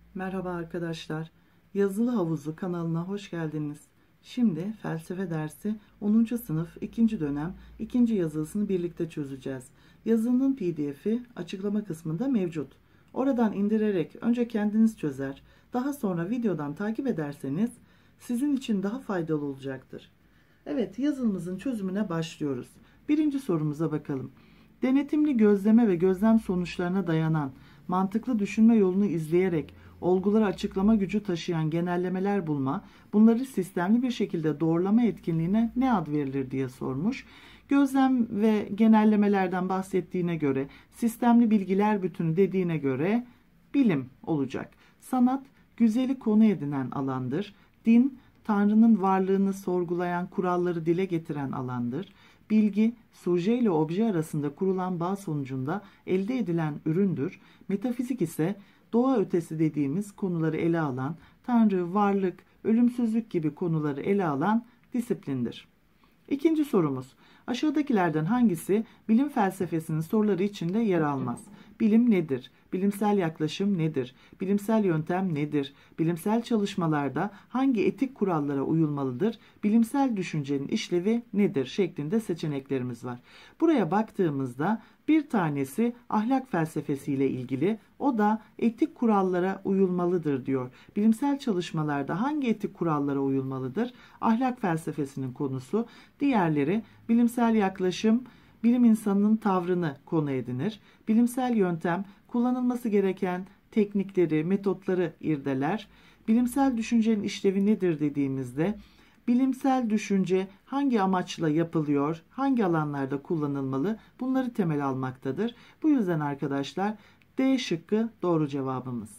Merhaba arkadaşlar. Yazılı Havuzu kanalına hoş geldiniz. Şimdi felsefe dersi 10. sınıf 2. dönem 2. yazılısını birlikte çözeceğiz. Yazının PDF'i açıklama kısmında mevcut. Oradan indirerek önce kendiniz çözer, daha sonra videodan takip ederseniz sizin için daha faydalı olacaktır. Evet, yazılımızın çözümüne başlıyoruz. Birinci sorumuza bakalım. Denetimli gözleme ve gözlem sonuçlarına dayanan, mantıklı düşünme yolunu izleyerek olguları açıklama gücü taşıyan genellemeler bulma, bunları sistemli bir şekilde doğrulama etkinliğine ne ad verilir diye sormuş. Gözlem ve genellemelerden bahsettiğine göre, sistemli bilgiler bütünü dediğine göre bilim olacak. Sanat, güzeli konu edinen alandır. Din, Tanrı'nın varlığını sorgulayan, kuralları dile getiren alandır. Bilgi, suje ile obje arasında kurulan bağ sonucunda elde edilen üründür. Metafizik ise doğa ötesi dediğimiz konuları ele alan, Tanrı, varlık, ölümsüzlük gibi konuları ele alan disiplindir. İkinci sorumuz. Aşağıdakilerden hangisi bilim felsefesinin soruları içinde yer almaz? Bilim nedir? Bilimsel yaklaşım nedir? Bilimsel yöntem nedir? Bilimsel çalışmalarda hangi etik kurallara uyulmalıdır? Bilimsel düşüncenin işlevi nedir? Şeklinde seçeneklerimiz var. Buraya baktığımızda bir tanesi ahlak felsefesiyle ilgili, o da etik kurallara uyulmalıdır diyor. Bilimsel çalışmalarda hangi etik kurallara uyulmalıdır? Ahlak felsefesinin konusu. Diğerleri bilimsel yaklaşım, bilim insanının tavrını konu edinir. Bilimsel yöntem, kullanılması gereken teknikleri, metotları irdeler. Bilimsel düşüncenin işlevi nedir dediğimizde, bilimsel düşünce hangi amaçla yapılıyor, hangi alanlarda kullanılmalı, bunları temel almaktadır. Bu yüzden arkadaşlar D şıkkı doğru cevabımız.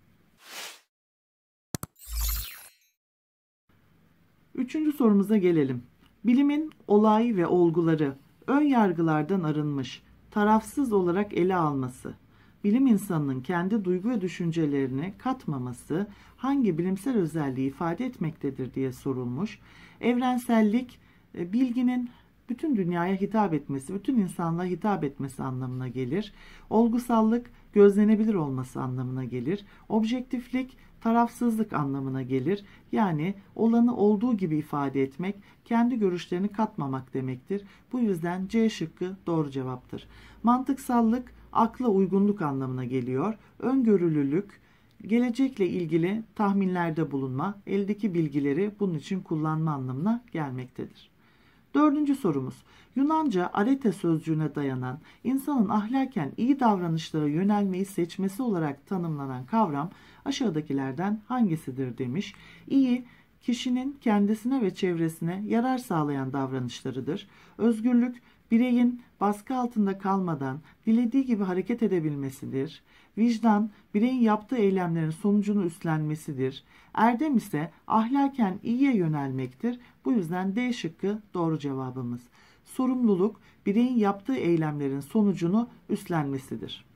Üçüncü sorumuza gelelim. Bilimin olay ve olguları ön yargılardan arınmış, tarafsız olarak ele alması, bilim insanının kendi duygu ve düşüncelerini katmaması hangi bilimsel özelliği ifade etmektedir diye sorulmuş. Evrensellik, bilginin bütün dünyaya hitap etmesi, bütün insanlığa hitap etmesi anlamına gelir. Olgusallık, gözlenebilir olması anlamına gelir. Objektiflik, tarafsızlık anlamına gelir. Yani olanı olduğu gibi ifade etmek, kendi görüşlerini katmamak demektir. Bu yüzden C şıkkı doğru cevaptır. Mantıksallık, akla uygunluk anlamına geliyor. Öngörülülük, gelecekle ilgili tahminlerde bulunma, eldeki bilgileri bunun için kullanma anlamına gelmektedir. Dördüncü sorumuz. Yunanca arete sözcüğüne dayanan, insanın ahlaken iyi davranışlara yönelmeyi seçmesi olarak tanımlanan kavram aşağıdakilerden hangisidir demiş. İyi, kişinin kendisine ve çevresine yarar sağlayan davranışlarıdır. Özgürlük, bireyin baskı altında kalmadan dilediği gibi hareket edebilmesidir. Vicdan, bireyin yaptığı eylemlerin sonucunu üstlenmesidir. Erdem ise ahlaken iyiye yönelmektir. Bu yüzden D şıkkı doğru cevabımız. Sorumluluk, bireyin yaptığı eylemlerin sonucunu üstlenmesidir.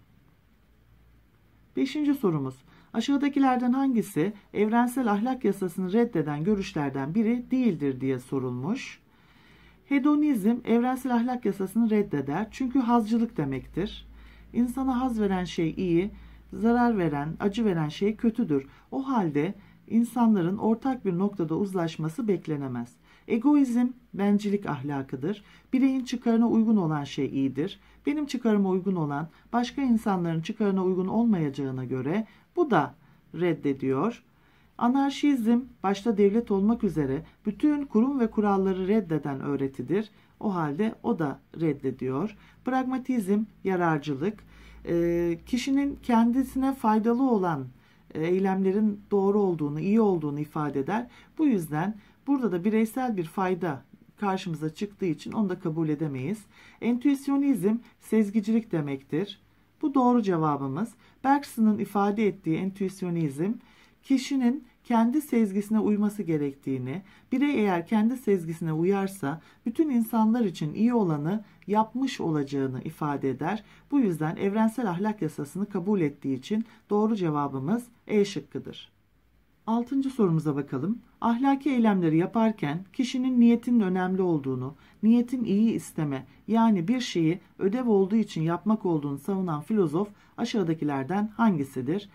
Beşinci sorumuz. Aşağıdakilerden hangisi evrensel ahlak yasasını reddeden görüşlerden biri değildir diye sorulmuş. Hedonizm evrensel ahlak yasasını reddeder çünkü hazcılık demektir. İnsana haz veren şey iyi, zarar veren, acı veren şey kötüdür. O halde insanların ortak bir noktada uzlaşması beklenemez. Egoizm bencilik ahlakıdır. Bireyin çıkarına uygun olan şey iyidir. Benim çıkarıma uygun olan başka insanların çıkarına uygun olmayacağına göre bu da reddediyor. Anarşizm başta devlet olmak üzere bütün kurum ve kuralları reddeden öğretidir. O halde o da reddediyor. Pragmatizm yararcılık, kişinin kendisine faydalı olan eylemlerin doğru olduğunu, iyi olduğunu ifade eder. Bu yüzden burada da bireysel bir fayda karşımıza çıktığı için onu da kabul edemeyiz. Entüisyonizm sezgicilik demektir. Bu doğru cevabımız. Bergson'un ifade ettiği entüisyonizm, kişinin kendi sezgisine uyması gerektiğini, birey eğer kendi sezgisine uyarsa bütün insanlar için iyi olanı yapmış olacağını ifade eder. Bu yüzden evrensel ahlak yasasını kabul ettiği için doğru cevabımız E şıkkıdır. Altıncı sorumuza bakalım. Ahlaki eylemleri yaparken kişinin niyetinin önemli olduğunu, niyetin iyi isteme, yani bir şeyi ödev olduğu için yapmak olduğunu savunan filozof aşağıdakilerden hangisidir?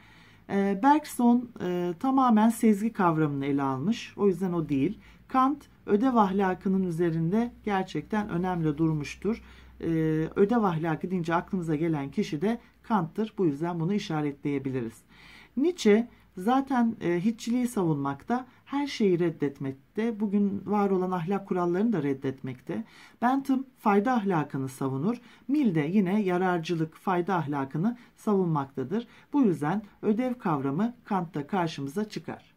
Bergson tamamen sezgi kavramını ele almış. O yüzden o değil. Kant ödev ahlakının üzerinde gerçekten önemli durmuştur. Ödev ahlakı deyince aklımıza gelen kişi de Kant'tır. Bu yüzden bunu işaretleyebiliriz. Nietzsche zaten hiççiliği savunmakta, her şeyi reddetmekte, bugün var olan ahlak kurallarını da reddetmekte. Bentham fayda ahlakını savunur, Mill de yine yararcılık, fayda ahlakını savunmaktadır. Bu yüzden ödev kavramı Kant'ta karşımıza çıkar.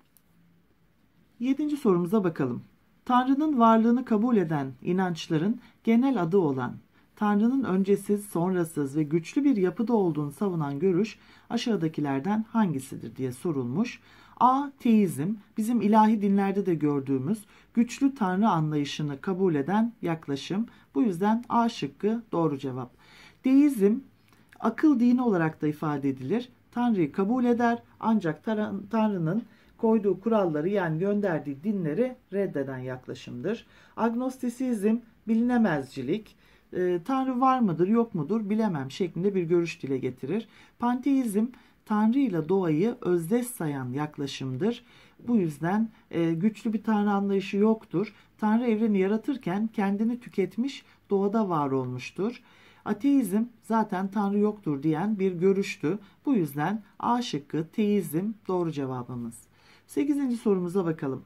7. sorumuza bakalım. Tanrı'nın varlığını kabul eden inançların genel adı olan, Tanrı'nın öncesiz, sonrasız ve güçlü bir yapıda olduğunu savunan görüş aşağıdakilerden hangisidir diye sorulmuş. A. Teizm, bizim ilahi dinlerde de gördüğümüz güçlü Tanrı anlayışını kabul eden yaklaşım. Bu yüzden A şıkkı doğru cevap. Deizm, akıl dini olarak da ifade edilir. Tanrı'yı kabul eder ancak Tanrı'nın koyduğu kuralları yani gönderdiği dinleri reddeden yaklaşımdır. Agnostisizm, bilinemezcilik, Tanrı var mıdır yok mudur bilemem şeklinde bir görüş dile getirir. Panteizm, Tanrı ile doğayı özdeş sayan yaklaşımdır. Bu yüzden güçlü bir Tanrı anlayışı yoktur. Tanrı evreni yaratırken kendini tüketmiş, doğada var olmuştur. Ateizm zaten Tanrı yoktur diyen bir görüştü. Bu yüzden A şıkkı teizm doğru cevabımız. 8. sorumuza bakalım.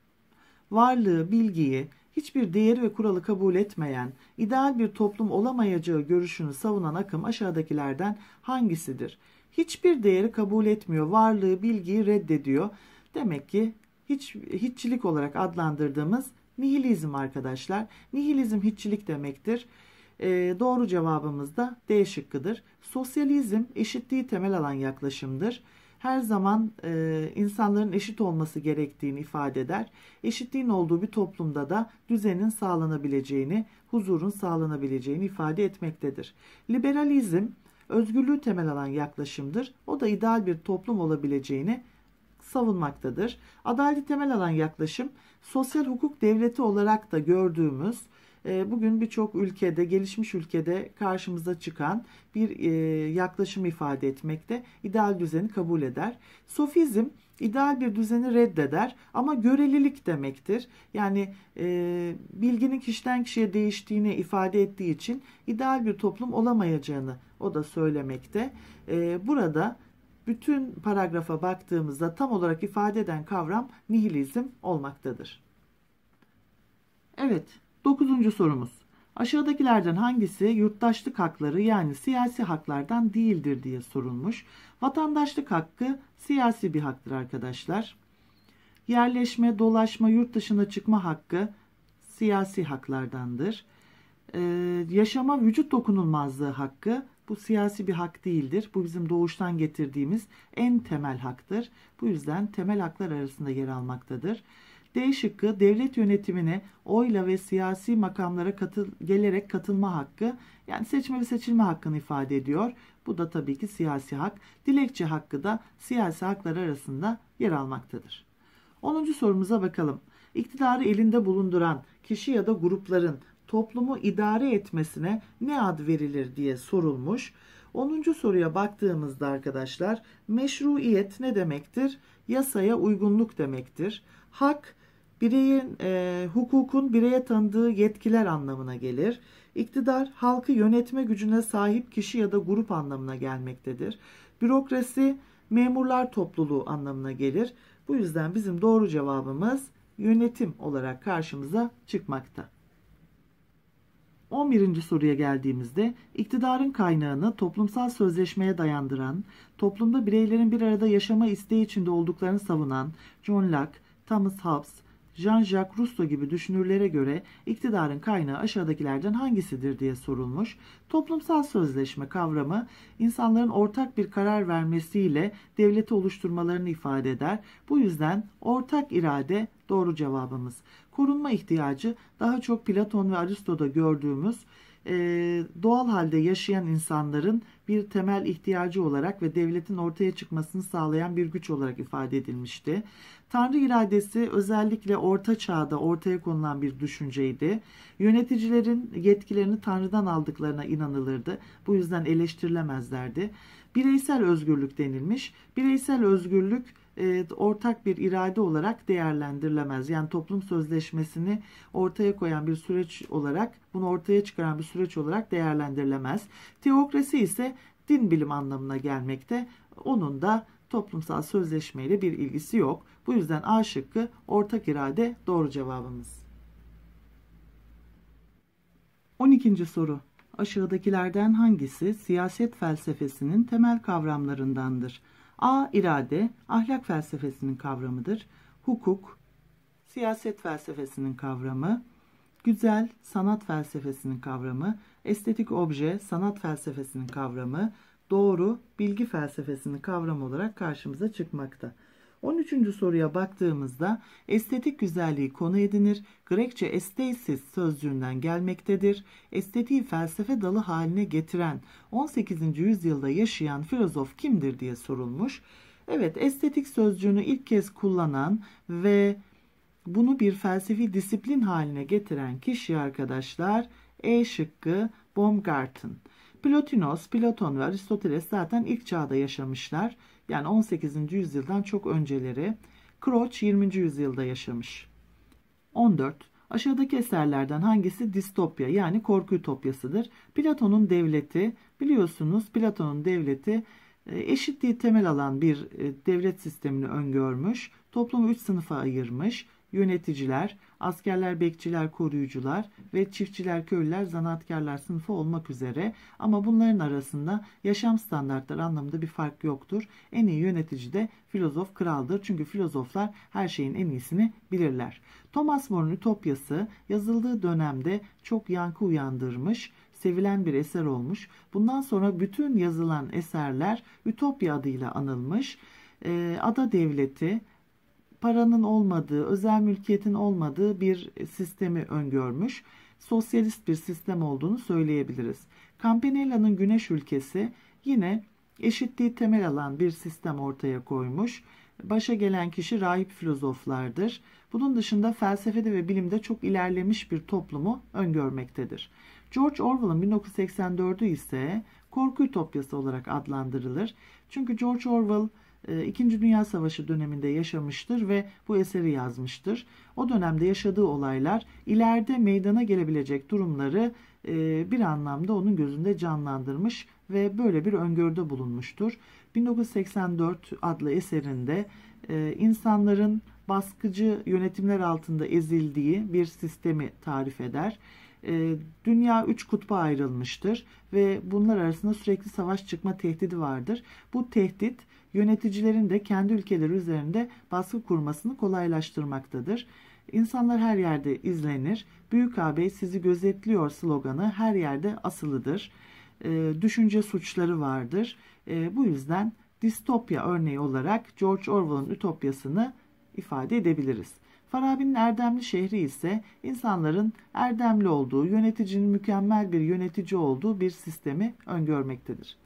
Varlığı, bilgiyi, hiçbir değeri ve kuralı kabul etmeyen, ideal bir toplum olamayacağı görüşünü savunan akım aşağıdakilerden hangisidir? Hiçbir değeri kabul etmiyor, varlığı, bilgiyi reddediyor. Demek ki hiççilik olarak adlandırdığımız nihilizm arkadaşlar. Nihilizm hiççilik demektir. Doğru cevabımız da D şıkkıdır. Sosyalizm eşitliği temel alan yaklaşımdır. Her zaman insanların eşit olması gerektiğini ifade eder. Eşitliğin olduğu bir toplumda da düzenin sağlanabileceğini, huzurun sağlanabileceğini ifade etmektedir. Liberalizm özgürlüğü temel alan yaklaşımdır. O da ideal bir toplum olabileceğini savunmaktadır. Adaleti temel alan yaklaşım, sosyal hukuk devleti olarak da gördüğümüz, bugün birçok ülkede, gelişmiş ülkede karşımıza çıkan bir yaklaşım ifade etmekte. İdeal düzeni kabul eder. Sofizm ideal bir düzeni reddeder ama görelilik demektir. Yani bilginin kişiden kişiye değiştiğini ifade ettiği için ideal bir toplum olamayacağını o da söylemekte. Burada bütün paragrafa baktığımızda tam olarak ifade eden kavram nihilizm olmaktadır. Evet, 9. sorumuz. Aşağıdakilerden hangisi yurttaşlık hakları yani siyasi haklardan değildir diye sorulmuş. Vatandaşlık hakkı siyasi bir haktır arkadaşlar. Yerleşme, dolaşma, yurt dışına çıkma hakkı siyasi haklardandır. Yaşama vücut dokunulmazlığı hakkı bu siyasi bir hak değildir. Bu bizim doğuştan getirdiğimiz en temel haktır. Bu yüzden temel haklar arasında yer almaktadır. D şıkkı devlet yönetimine oyla ve siyasi makamlara gelerek katılma hakkı yani seçme ve seçilme hakkını ifade ediyor. Bu da tabii ki siyasi hak. Dilekçe hakkı da siyasi haklar arasında yer almaktadır. 10. sorumuza bakalım. İktidarı elinde bulunduran kişi ya da grupların toplumu idare etmesine ne ad verilir diye sorulmuş. 10. soruya baktığımızda arkadaşlar meşruiyet ne demektir? Yasaya uygunluk demektir. Hak, bireyin, hukukun bireye tanıdığı yetkiler anlamına gelir. İktidar, halkı yönetme gücüne sahip kişi ya da grup anlamına gelmektedir. Bürokrasi, memurlar topluluğu anlamına gelir. Bu yüzden bizim doğru cevabımız yönetim olarak karşımıza çıkmakta. 11. soruya geldiğimizde iktidarın kaynağını toplumsal sözleşmeye dayandıran, toplumda bireylerin bir arada yaşama isteği içinde olduklarını savunan John Locke, Thomas Hobbes, Jean-Jacques Rousseau gibi düşünürlere göre iktidarın kaynağı aşağıdakilerden hangisidir diye sorulmuş. Toplumsal sözleşme kavramı insanların ortak bir karar vermesiyle devleti oluşturmalarını ifade eder. Bu yüzden ortak irade doğru cevabımız. Korunma ihtiyacı daha çok Platon ve Aristo'da gördüğümüz doğal halde yaşayan insanların bir temel ihtiyacı olarak ve devletin ortaya çıkmasını sağlayan bir güç olarak ifade edilmişti. Tanrı iradesi özellikle Orta Çağ'da ortaya konulan bir düşünceydi. Yöneticilerin yetkilerini Tanrı'dan aldıklarına inanılırdı. Bu yüzden eleştirilemezlerdi. Bireysel özgürlük denilmiş. Bireysel özgürlük ortak bir irade olarak değerlendirilemez. Yani toplum sözleşmesini ortaya koyan bir süreç olarak, bunu ortaya çıkaran bir süreç olarak değerlendirilemez. Teokrasi ise din bilim anlamına gelmekte. Onun da toplumsal sözleşmeyle bir ilgisi yok. Bu yüzden A şıkkı ortak irade doğru cevabımız. 12. soru. Aşağıdakilerden hangisi siyaset felsefesinin temel kavramlarındandır? A. İrade, ahlak felsefesinin kavramıdır. Hukuk, siyaset felsefesinin kavramı. Güzel, sanat felsefesinin kavramı. Estetik obje, sanat felsefesinin kavramı. Doğru, bilgi felsefesinin kavramı olarak karşımıza çıkmakta. 13. soruya baktığımızda estetik güzelliği konu edinir. Grekçe estesis sözcüğünden gelmektedir. Estetiği felsefe dalı haline getiren 18. yüzyılda yaşayan filozof kimdir diye sorulmuş. Evet, estetik sözcüğünü ilk kez kullanan ve bunu bir felsefi disiplin haline getiren kişi arkadaşlar E şıkkı Baumgarten. Plotinos, Platon ve Aristoteles zaten ilk çağda yaşamışlar. Yani 18. yüzyıldan çok önceleri. Crouch 20. yüzyılda yaşamış. 14. Aşağıdaki eserlerden hangisi distopya yani korku ütopyasıdır? Platon'un devleti, biliyorsunuz Platon'un devleti eşitliği temel alan bir devlet sistemini öngörmüş. Toplumu 3 sınıfa ayırmış. Yöneticiler, askerler, bekçiler, koruyucular ve çiftçiler, köylüler, zanaatkarlar sınıfı olmak üzere. Ama bunların arasında yaşam standartları anlamında bir fark yoktur. En iyi yönetici de filozof, kraldır. Çünkü filozoflar her şeyin en iyisini bilirler. Thomas More'un Ütopyası yazıldığı dönemde çok yankı uyandırmış, sevilen bir eser olmuş. Bundan sonra bütün yazılan eserler Ütopya adıyla anılmış. Ada devleti, paranın olmadığı, özel mülkiyetin olmadığı bir sistemi öngörmüş. Sosyalist bir sistem olduğunu söyleyebiliriz. Campanella'nın Güneş Ülkesi yine eşitliği temel alan bir sistem ortaya koymuş. Başa gelen kişi rahip filozoflardır. Bunun dışında felsefede ve bilimde çok ilerlemiş bir toplumu öngörmektedir. George Orwell'ın 1984'ü ise korku ütopyası olarak adlandırılır. Çünkü George Orwell İkinci Dünya Savaşı döneminde yaşamıştır ve bu eseri yazmıştır. O dönemde yaşadığı olaylar ileride meydana gelebilecek durumları bir anlamda onun gözünde canlandırmış ve böyle bir öngörüde bulunmuştur. 1984 adlı eserinde insanların baskıcı yönetimler altında ezildiği bir sistemi tarif eder. Dünya 3 kutba ayrılmıştır ve bunlar arasında sürekli savaş çıkma tehdidi vardır. Bu tehdit yöneticilerin de kendi ülkeleri üzerinde baskı kurmasını kolaylaştırmaktadır. İnsanlar her yerde izlenir. Büyük ağabey sizi gözetliyor sloganı her yerde asılıdır. Düşünce suçları vardır. Bu yüzden distopya örneği olarak George Orwell'ın Ütopyasını ifade edebiliriz. Farabi'nin erdemli şehri ise insanların erdemli olduğu, yöneticinin mükemmel bir yönetici olduğu bir sistemi öngörmektedir.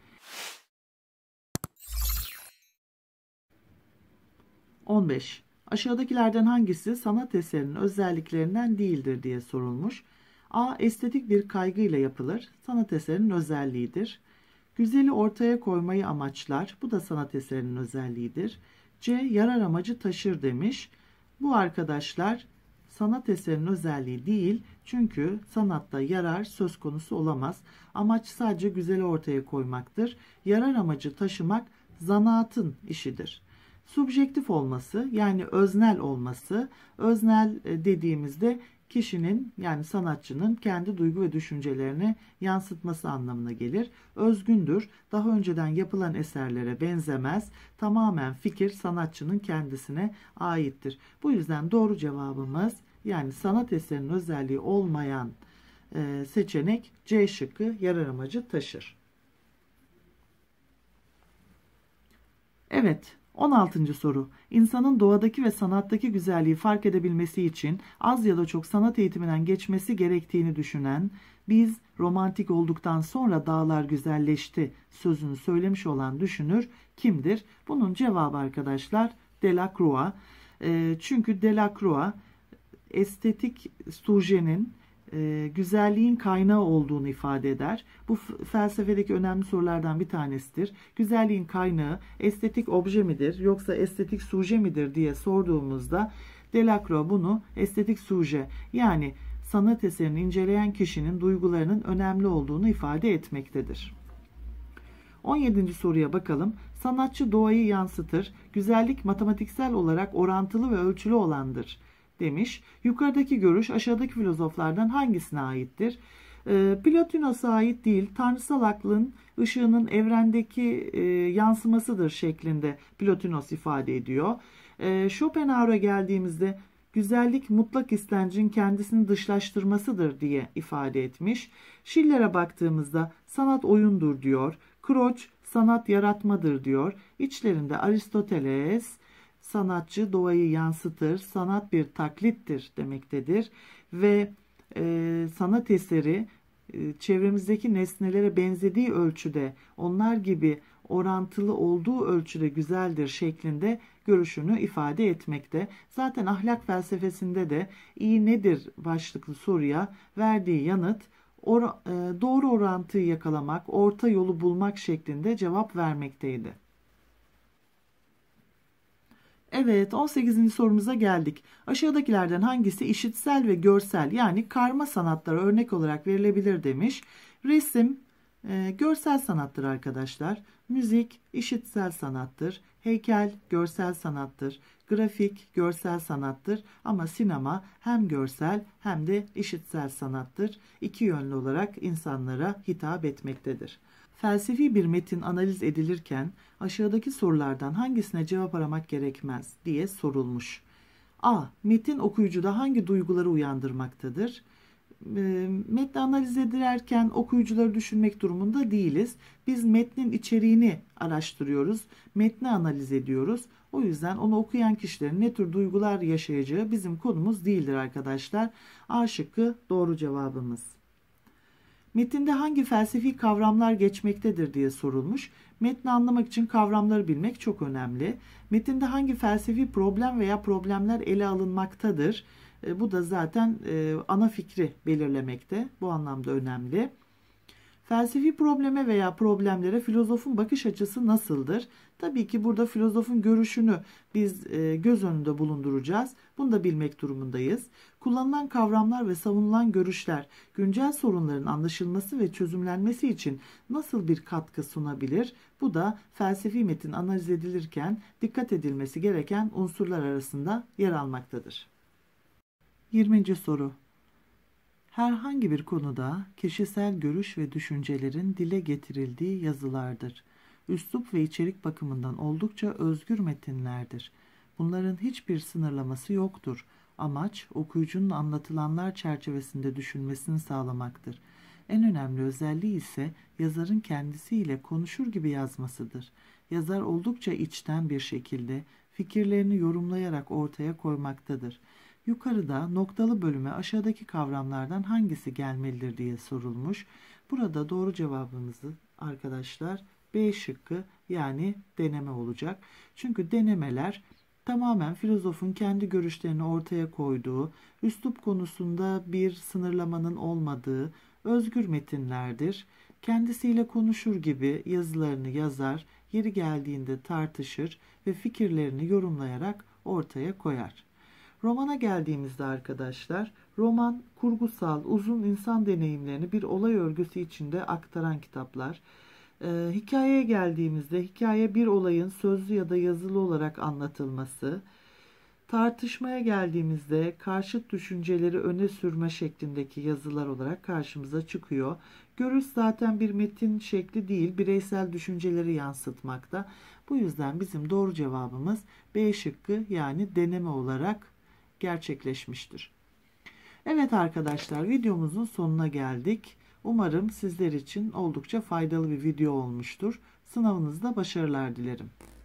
15. Aşağıdakilerden hangisi sanat eserinin özelliklerinden değildir diye sorulmuş. A. Estetik bir kaygıyla yapılır. Sanat eserinin özelliğidir. Güzeli ortaya koymayı amaçlar. Bu da sanat eserinin özelliğidir. C. Yarar amacı taşır demiş. Bu arkadaşlar sanat eserinin özelliği değil. Çünkü sanatta yarar söz konusu olamaz. Amaç sadece güzeli ortaya koymaktır. Yarar amacı taşımak zanaatın işidir. Subjektif olması yani öznel olması, öznel dediğimizde kişinin yani sanatçının kendi duygu ve düşüncelerini yansıtması anlamına gelir. Özgündür, daha önceden yapılan eserlere benzemez, tamamen fikir sanatçının kendisine aittir. Bu yüzden doğru cevabımız yani sanat eserinin özelliği olmayan seçenek C şıkkı yarar amacı taşır. Evet. 16. soru. İnsanın doğadaki ve sanattaki güzelliği fark edebilmesi için az ya da çok sanat eğitiminden geçmesi gerektiğini düşünen, biz romantik olduktan sonra dağlar güzelleşti sözünü söylemiş olan düşünür kimdir? Bunun cevabı arkadaşlar Delacroix. Çünkü Delacroix estetik sujenin güzelliğin kaynağı olduğunu ifade eder. Bu felsefedeki önemli sorulardan bir tanesidir. Güzelliğin kaynağı estetik obje midir yoksa estetik suje midir diye sorduğumuzda Delacroix bunu estetik suje, yani sanat eserini inceleyen kişinin duygularının önemli olduğunu ifade etmektedir. 17. soruya bakalım. Sanatçı doğayı yansıtır. Güzellik matematiksel olarak orantılı ve ölçülü olandır demiş. Yukarıdaki görüş aşağıdaki filozoflardan hangisine aittir? Plotinos'a ait değil, tanrısal aklın ışığının evrendeki yansımasıdır şeklinde Plotinos ifade ediyor. Schopenhauer'a geldiğimizde güzellik mutlak istencin kendisini dışlaştırmasıdır diye ifade etmiş. Schiller'e baktığımızda sanat oyundur diyor. Crouch sanat yaratmadır diyor. İçlerinde Aristoteles sanatçı doğayı yansıtır, sanat bir taklittir demektedir ve sanat eseri çevremizdeki nesnelere benzediği ölçüde, onlar gibi orantılı olduğu ölçüde güzeldir şeklinde görüşünü ifade etmekte. Zaten ahlak felsefesinde de iyi nedir başlıklı soruya verdiği yanıt doğru orantıyı yakalamak, orta yolu bulmak şeklinde cevap vermekteydi. Evet, 18. sorumuza geldik. Aşağıdakilerden hangisi işitsel ve görsel, yani karma sanatlara örnek olarak verilebilir demiş. Resim görsel sanattır arkadaşlar. Müzik işitsel sanattır. Heykel görsel sanattır. Grafik görsel sanattır. Ama sinema hem görsel hem de işitsel sanattır. İki yönlü olarak insanlara hitap etmektedir. Felsefi bir metin analiz edilirken aşağıdaki sorulardan hangisine cevap aramak gerekmez diye sorulmuş. A. Metin okuyucuda hangi duyguları uyandırmaktadır? Metni analiz ederken okuyucuları düşünmek durumunda değiliz. Biz metnin içeriğini araştırıyoruz, metni analiz ediyoruz. O yüzden onu okuyan kişilerin ne tür duygular yaşayacağı bizim konumuz değildir arkadaşlar. A şıkkı doğru cevabımız. Metinde hangi felsefi kavramlar geçmektedir diye sorulmuş. Metni anlamak için kavramları bilmek çok önemli. Metinde hangi felsefi problem veya problemler ele alınmaktadır? Bu da zaten ana fikri belirlemekte. Bu anlamda önemli. Felsefi probleme veya problemlere filozofun bakış açısı nasıldır? Tabii ki burada filozofun görüşünü biz göz önünde bulunduracağız. Bunu da bilmek durumundayız. Kullanılan kavramlar ve savunulan görüşler güncel sorunların anlaşılması ve çözümlenmesi için nasıl bir katkı sunabilir? Bu da felsefi metin analiz edilirken dikkat edilmesi gereken unsurlar arasında yer almaktadır. 20. soru. Herhangi bir konuda kişisel görüş ve düşüncelerin dile getirildiği yazılardır. Üslup ve içerik bakımından oldukça özgür metinlerdir. Bunların hiçbir sınırlaması yoktur. Amaç, okuyucunun anlatılanlar çerçevesinde düşünmesini sağlamaktır. En önemli özelliği ise yazarın kendisiyle konuşur gibi yazmasıdır. Yazar oldukça içten bir şekilde fikirlerini yorumlayarak ortaya koymaktadır. Yukarıda noktalı bölüme aşağıdaki kavramlardan hangisi gelmelidir diye sorulmuş. Burada doğru cevabımızı arkadaşlar B şıkkı, yani deneme olacak. Çünkü denemeler tamamen filozofun kendi görüşlerini ortaya koyduğu, üslup konusunda bir sınırlamanın olmadığı özgür metinlerdir. Kendisiyle konuşur gibi yazılarını yazar, yeri geldiğinde tartışır ve fikirlerini yorumlayarak ortaya koyar. Romana geldiğimizde arkadaşlar, roman kurgusal, uzun insan deneyimlerini bir olay örgüsü içinde aktaran kitaplar. Hikayeye geldiğimizde hikaye bir olayın sözlü ya da yazılı olarak anlatılması. Tartışmaya geldiğimizde karşıt düşünceleri öne sürme şeklindeki yazılar olarak karşımıza çıkıyor. Görüş zaten bir metin şekli değil, bireysel düşünceleri yansıtmakta. Bu yüzden bizim doğru cevabımız B şıkkı, yani deneme olarak gerçekleşmiştir. Evet arkadaşlar, videomuzun sonuna geldik. Umarım sizler için oldukça faydalı bir video olmuştur. Sınavınızda başarılar dilerim.